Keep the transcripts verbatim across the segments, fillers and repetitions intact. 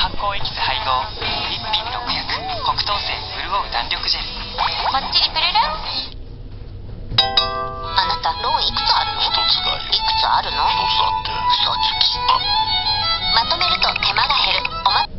発酵エキス配合一品六薬黒糖水潤う弾力ジェル。 もっちりプルルン。あなたローンいくつあるの？ 一つがいい。 いくつあるの？ 一つあって。 嘘つき。まとめると手間が減る。おま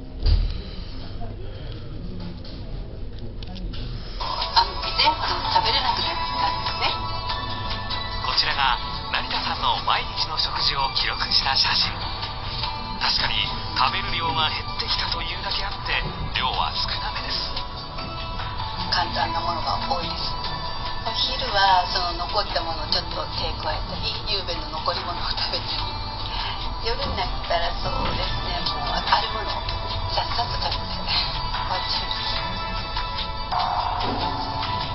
あの全部食べれなくなったんですね。 こちらが成田さんの毎日の食事を記録した写真。確かに食べる量が減ってきたというだけあって量は少なめです。 簡単なものが多いです。お昼はその残ったものをちょっと手加えたり、夕べの残り物を食べたり、夜になったらそうですね、もうあるものをさっさと食べて終わっちゃいます。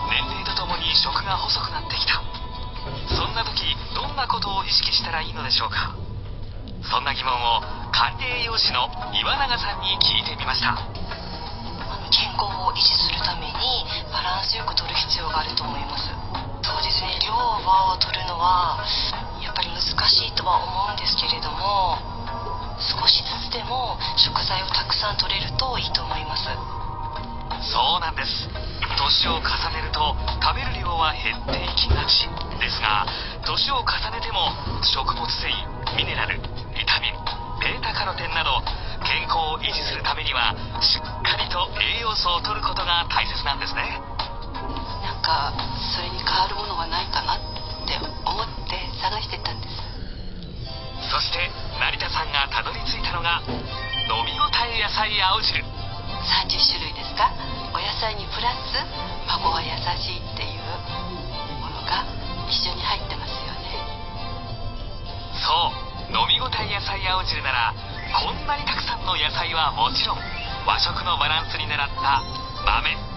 年齢とともに食が細くなってきた。そんな時どんなことを意識したらいいのでしょうか。そんな疑問を管理栄養士の岩永さんに聞いてみました。 健康を維持するためにバランスよく摂る必要があると思います。そうですね、量を摂るのはやっぱり難しいとは思うんですけれども、少しずつでも食材をたくさん摂れるといいと思います。 そうなんです。年を重ねると食べる量は減っていきがちですが、年を重ねても食物繊維、ミネラル、ビタミン、ベータカロテンなど健康を維持するためにはしっかりと栄養素を摂ることが大切なんですね。 なんかそれに変わるものがないかなって思って探してたんです。 そして成田さんがたどり着いたのが飲み応え野菜青汁。 さんじゅっしゅるいですか。お野菜にプラス孫は優しいっていうものが一緒に入ってますよね。 そう、飲み応え野菜青汁ならこんなにたくさんの野菜はもちろん、和食のバランスに狙った豆、